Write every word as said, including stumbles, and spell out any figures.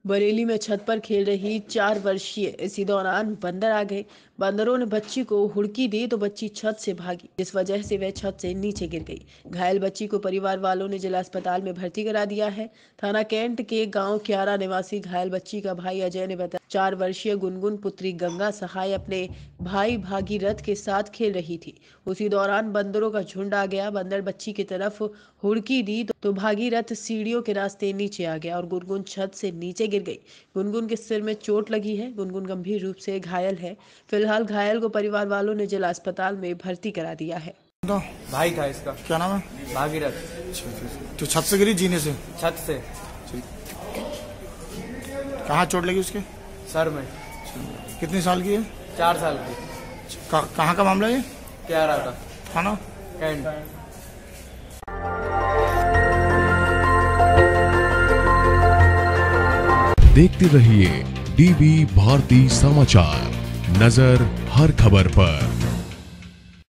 बरेली में छत पर खेल रही चार वर्षीय इसी दौरान बंदर आ गए। बंदरों ने बच्ची को हुड़की दी तो बच्ची छत से भागी, जिस वजह से वह छत से नीचे गिर गई। घायल बच्ची को परिवार वालों ने जिला अस्पताल में भर्ती करा दिया है। थाना कैंट के गांव क्यारा निवासी घायल बच्ची का भाई अजय ने बताया, चार वर्षीय गुनगुन पुत्री गंगा सहाय अपने भाई भागीरथ के साथ खेल रही थी। उसी दौरान बंदरों का झुंड आ गया। बंदर बच्ची की तरफ हुड़की दी तो भागीरथ सीढ़ियों के रास्ते नीचे आ गया और गुनगुन छत से नीचे गिर गई। गुनगुन के सिर में चोट लगी है। गुनगुन गंभीर रूप से घायल है। फिलहाल घायल को परिवार वालों ने जिला अस्पताल में भर्ती करा दिया है। तो भाई था इसका। क्या नाम है? भागीरथ। तो छत से गिरी जीने से? छत से। कहाँ चोट लगी उसके? सर में। कितनी साल की है? चार साल की। कहाँ का मामला है? क्यारा का। थाना कैंट। देखते रहिए डीवी भारती समाचार, नजर हर खबर पर।